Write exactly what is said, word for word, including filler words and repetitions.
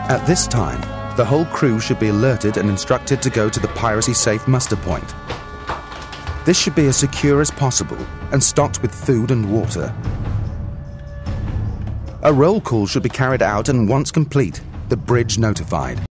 At this time, the whole crew should be alerted and instructed to go to the Piracy safe muster point. This should be as secure as possible and stocked with food and water. A roll call should be carried out, and once complete, the bridge notified.